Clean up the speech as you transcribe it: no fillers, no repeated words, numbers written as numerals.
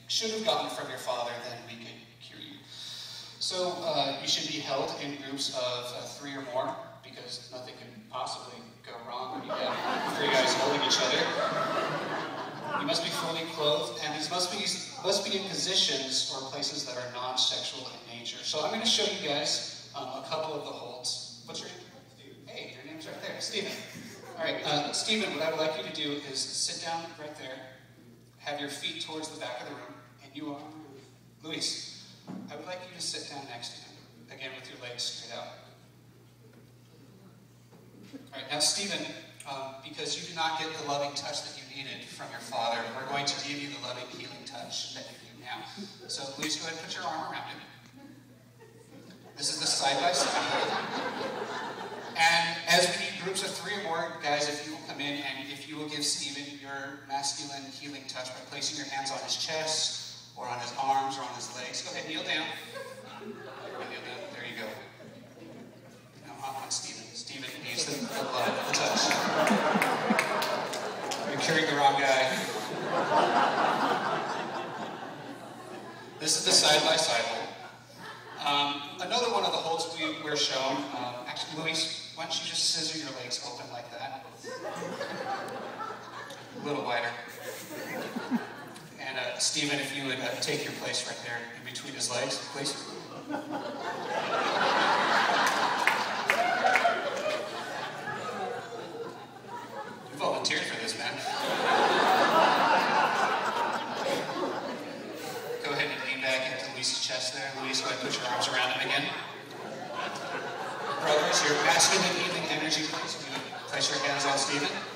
should have gotten from your father, then we could cure you. So you should be held in groups of 3 or more, because nothing can possibly go wrong when you have 3 guys holding each other. You must be fully clothed, and these must be in positions or places that are non-sexual in nature. So I'm going to show you guys a couple of the holds. What's your name? Hey, your name's right there, Stephen. All right, Stephen, what I would like you to do is sit down right there, have your feet towards the back of the room, and you are Luis. I would like you to sit down next to him, again with your legs straight out. All right, now Stephen, because you do not get the loving touch that you needed from your father, we're going to give you the loving, healing touch that you need now. So Luis, go ahead and put your arm around him. This is the side-by-side. And as we need groups of 3 or more, guys, if you will come in and if you will give Stephen your masculine healing touch by placing your hands on his chest, or on his arms, or on his legs. Go ahead, kneel down. Kneel down. There you go. Now on Stephen. Stephen needs the love, the touch. You're carrying the wrong guy. This is the side-by-side hold. Another one of the holds we're shown, actually, Luis, why don't you just scissor your legs open like that? A little wider. And Stephen, if you would take your place right there in between his legs, please. You volunteered for this, man. Go ahead and lean back into Luis's chest there. Luis, go ahead and put your arms around him again. Brothers, your masculine healing energy, please. You would place your hands on Stephen.